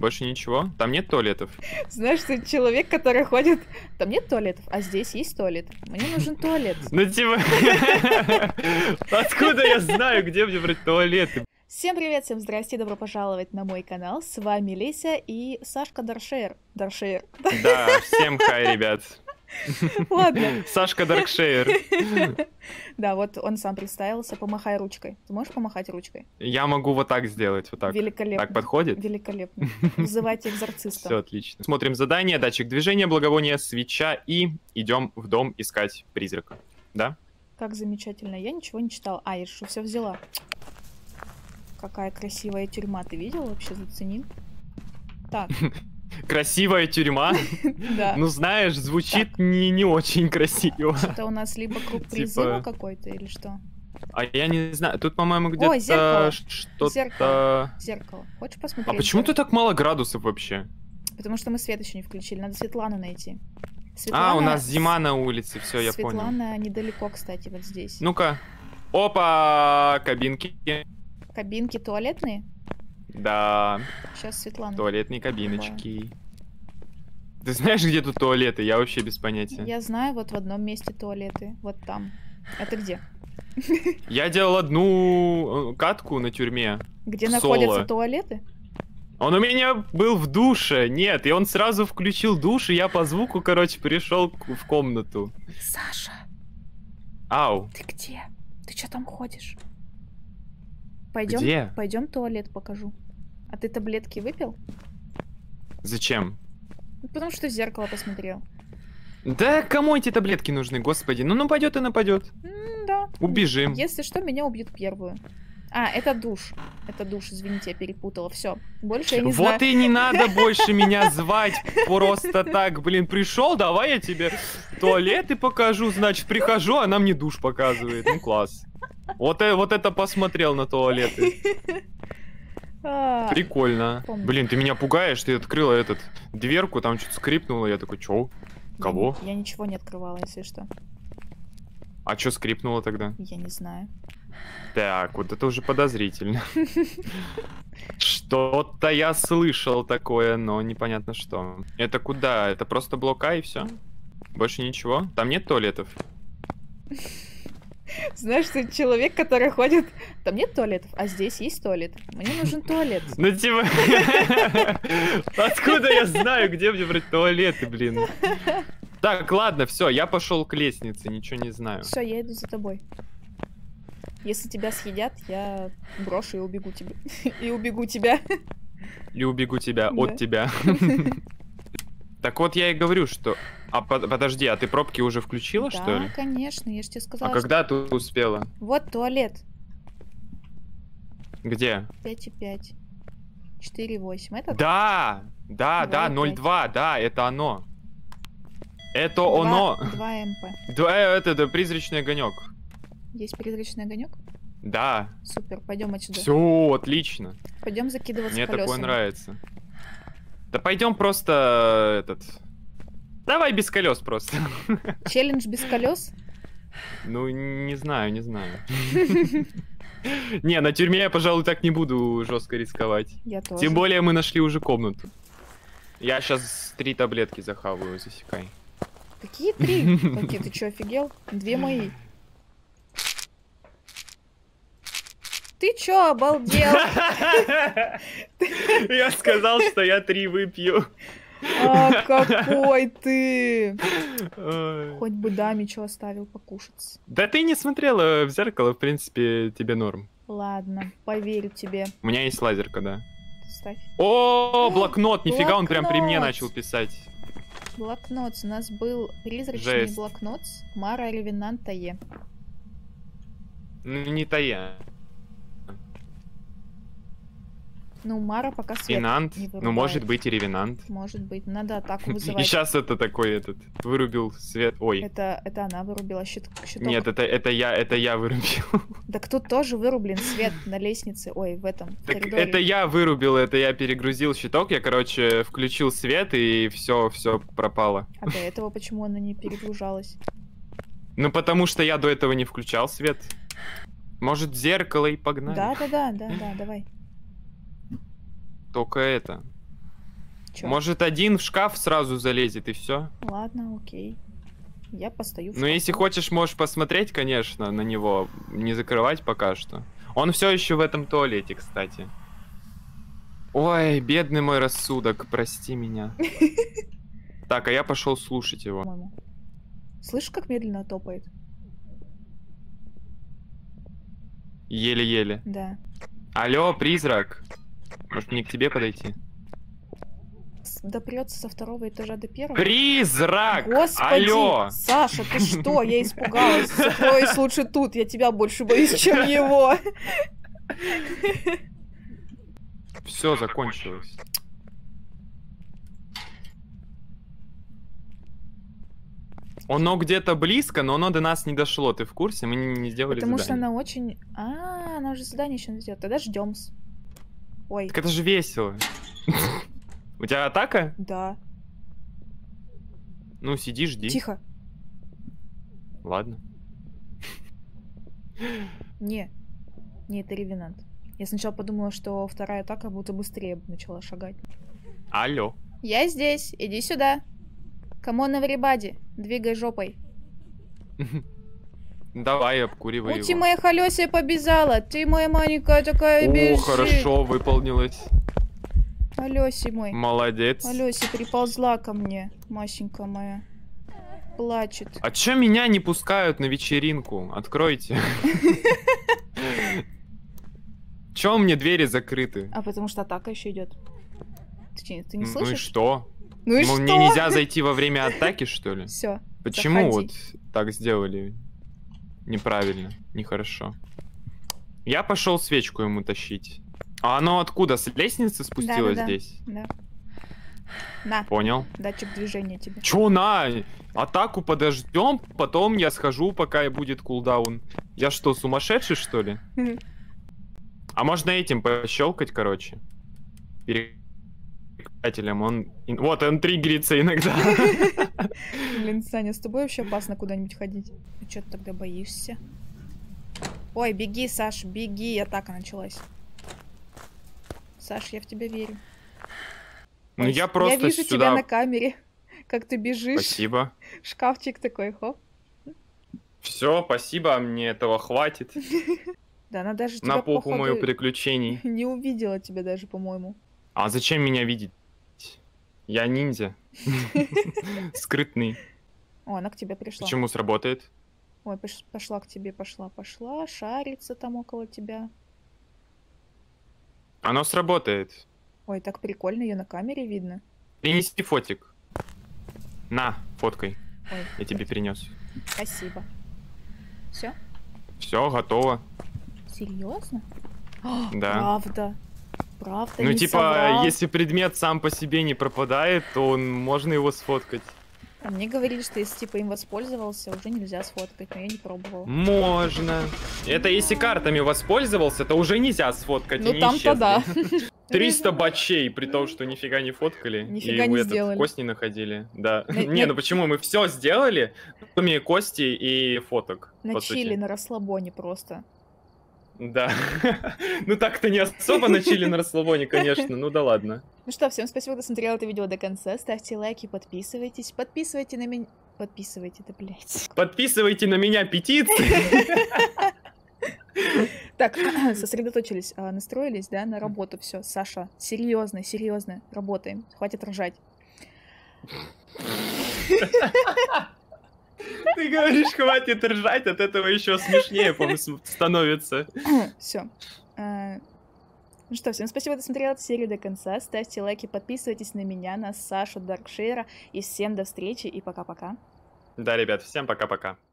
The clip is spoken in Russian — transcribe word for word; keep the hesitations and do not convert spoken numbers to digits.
Больше ничего? Там нет туалетов? Знаешь, ты человек, который ходит... Там нет туалетов, а здесь есть туалет. Мне нужен туалет. Ну типа... Откуда я знаю, где мне брать туалеты? Всем привет, всем здрасте, добро пожаловать на мой канал. С вами Леся и Сашка Даркшейр. Даркшейр. Да, всем хай, ребят. Ладно. Сашка Даркшейр. Да, вот он сам представился. Помахай ручкой. Ты можешь помахать ручкой? Я могу вот так сделать, вот так. Великолепно. Так подходит? Великолепно. Вызывайте экзорциста. Все отлично. Смотрим задание, датчик движения, благовония, свеча и идем в дом искать призрака. Да? Как замечательно. Я ничего не читала. А, я же все взяла. Какая красивая тюрьма. Ты видел вообще? Зацени. Так. Красивая тюрьма? Да. Ну, знаешь, звучит не, не очень красиво. Это у нас либо круг призыва какой-то или что? А я не знаю. Тут, по-моему, где-то что-то... Зеркало. Зеркало. Хочешь посмотреть? А почему ты так мало градусов вообще? Потому что мы свет еще не включили. Надо Светлану найти. Светлана... А, у нас зима на улице. Все, я понял. Светлана недалеко, кстати, вот здесь. Ну-ка. Опа, кабинки. Кабинки туалетные? Да. Сейчас Светлана. Туалетные кабиночки. Давай. Ты знаешь, где тут туалеты? Я вообще без понятия. Я знаю, вот в одном месте туалеты. Вот там. Это где? Я делал одну катку на тюрьме. Где находятся туалеты? Он у меня был в душе. Нет, и он сразу включил душ, и я по звуку, короче, пришел в комнату. Саша. Ау. Ты где? Ты что там ходишь? Пойдем, Где? Пойдем туалет покажу. А ты таблетки выпил? Зачем? Потому что в зеркало посмотрел. Да кому эти таблетки нужны, господи? Ну нападет и нападет. М да. Убежим. Если что, меня убьют первую. А, это душ. Это душ, извините, я перепутала. Все. Больше я не вот знаю. Вот и не надо больше меня звать просто так. Блин, пришел, давай я тебе туалеты покажу. Значит, прихожу, она мне душ показывает. Ну класс. Вот, вот это посмотрел на туалеты. Прикольно. Помню. Блин, ты меня пугаешь, ты открыла этот дверку, там что-то скрипнуло, я такой, чё? Кого? Я, я ничего не открывала, если что. А чё скрипнуло тогда? Я не знаю. Так, вот это уже подозрительно. Что-то я слышал такое, но непонятно что. Это куда? Это просто блок А и все? Больше ничего? Там нет туалетов? Знаешь, ты человек, который ходит... Там нет туалетов, а здесь есть туалет. Мне нужен туалет. Ну типа... Откуда я знаю, где мне брать туалеты, блин? Так, ладно, все, я пошел к лестнице, ничего не знаю. Все, я иду за тобой. Если тебя съедят, я брошу и убегу тебя. И убегу тебя. И убегу тебя от тебя. Так вот я и говорю, что... А под, подожди, а ты пробки уже включила, да, что ли? Да, конечно, я же тебе сказала. А что... когда ты успела? Вот туалет. Где? пять и пять. четыре и восемь. Это? Да! Да, да, ноль два, да, это оно. Это оно. два эм пэ. Да, это, это призрачный огонек. Есть призрачный огонек? Да. Супер, пойдем отсюда. Все, отлично. Пойдем закидываться Мне колесами. такое нравится. Да пойдем просто этот. Давай без колес просто. Челлендж без колес? Ну, не знаю, не знаю. Не, на тюрьме я, пожалуй, так не буду жестко рисковать. Я тоже. Тем более мы нашли уже комнату. Я сейчас три таблетки захаваю, засекай. Какие три? Какие, ты что, офигел? Две мои. Ты чё, обалдел? Я сказал, что я три выпью. А, какой ты! Хоть бы даме что оставил покушать. Да ты не смотрела в зеркало, в принципе, тебе норм. Ладно, поверю тебе. У меня есть лазерка, да. Ставь. О, блокнот! Нифига, блокнот. Он прям при мне начал писать. Блокнот. У нас был призрачный Жесть. блокнот. Мара Ревенант Тае. Ну, не Тая. Ну, Мара пока свет Ревенант. не вырубает. Ну, может быть и ревенант. Может быть. Надо атаку И вызывать. сейчас это такой этот вырубил свет. Ой. Это, это она вырубила щит, щиток. Нет, это, это я, это я вырубил. Так тут тоже вырублен свет на лестнице. Ой, в этом в Так коридоре. это я вырубил, это я перегрузил щиток, я, короче, включил свет и все, все пропало. А до этого почему она не перегружалась? Ну, потому что я до этого не включал свет. Может, зеркало и погнали? Да, да, да, да, да, давай. Только это. Чё? Может, один в шкаф сразу залезет и все. Ладно, окей. Я постою в Ну, если шкафу. хочешь, можешь посмотреть, конечно, на него. Не закрывать пока что. Он все еще в этом туалете, кстати. Ой, бедный мой рассудок, прости меня. Так, а я пошел слушать его. По-моему. Слышишь, как медленно топает? Еле-еле. Да. Алло, призрак. Может, мне к тебе подойти? С- Допрется со второго этажа до первого. Призрак! Господи! Алло! Саша, ты что? Я испугалась. Закроюсь лучше тут. Я тебя больше боюсь, чем его. Все закончилось. Оно где-то близко, но оно до нас не дошло. Ты в курсе? Мы не, не сделали Потому что задание. она очень... А, она уже задание еще сделала. Тогда ждем. Ой, Так это же весело. У тебя атака? да. Ну, сиди, жди. Тихо. Ладно. Не. Не, это ревенант. Я сначала подумала, что вторая атака будто быстрее бы начала шагать. Алло. Я здесь. Иди сюда. Камон, everybody. Двигай жопой. Давай, обкуривай Ути его. моя холёсия побежала. Ты моя маленькая такая О, бежит. хорошо, выполнилось. Алёси мой. Молодец. Алёся приползла ко мне. Масенька моя. Плачет. А чё меня не пускают на вечеринку? Откройте. Чё у меня двери закрыты? А потому что атака еще идет. Ты, че, ты не Ну и слышишь? что? Ну и Ну, что? мне нельзя зайти во время атаки, что ли? Все. Почему Заходи. вот так сделали? Неправильно, нехорошо. Я пошел свечку ему тащить. А оно откуда? С лестницы спустилось Да-да-да. здесь? Да. На, Понял. датчик движения тебе. Чё на? Атаку подождем, потом я схожу, пока и будет кулдаун. Я что, сумасшедший, что ли? А можно этим пощелкать, короче. Переключателем. Он... Вот, он триггерится иногда. Блин, Саня, с тобой вообще опасно куда-нибудь ходить. А чё ты тогда боишься? Ой, беги, Саш, беги, атака началась. Саш, я в тебя верю. Ну Ой, я просто Я вижу сюда... тебя на камере, как ты бежишь. Спасибо. Шкафчик такой, хоп. Все, спасибо, мне этого хватит. Да, она даже тебя, На попу походу, мою приключений. не увидела тебя даже, по-моему. А зачем меня видеть? Я ниндзя. Скрытный. О, она к тебе пришла. Почему сработает? Ой, пош- пошла к тебе, пошла, пошла, шарится там около тебя. Оно сработает. Ой, так прикольно, ее на камере видно. Принеси фотик. На, фоткой. Ой, Я тебе принес. спасибо. Все? Все, готово. Серьезно? Да. Правда. Правда, Ну, не типа, соврал. если предмет сам по себе не пропадает, то он, можно его сфоткать. А мне говорили, что если типа им воспользовался, уже нельзя сфоткать, но я не пробовала. Можно. Это если картами воспользовался, то уже нельзя сфоткать. Ну они там-то да. исчезли. триста бачей, при том, что нифига не фоткали. Нифига и не вы этот сделали. кость не находили. Да. На- Не, на- ну почему? Мы все сделали, кроме кости и фоток. На по чили, сути. на расслабоне просто. Да. Ну так-то не особо на чили на расслабоне, конечно. Ну да ладно. Ну что, всем спасибо, кто смотрел это видео до конца. Ставьте лайки, подписывайтесь. Подписывайте на меня... Подписывайте, да, блядь. Подписывайте на меня петиции. Так, сосредоточились, а, настроились, да, на работу. Все, Саша, серьезно, серьезно, работаем. Хватит ржать. Ты говоришь, хватит ржать, от этого еще смешнее, по-моему, становится. Все. Ну что, всем спасибо, что смотрел эту серию до конца. Ставьте лайки, подписывайтесь на меня, на Сашу Даркшейра. И всем до встречи и пока-пока. Да, ребят, всем пока-пока.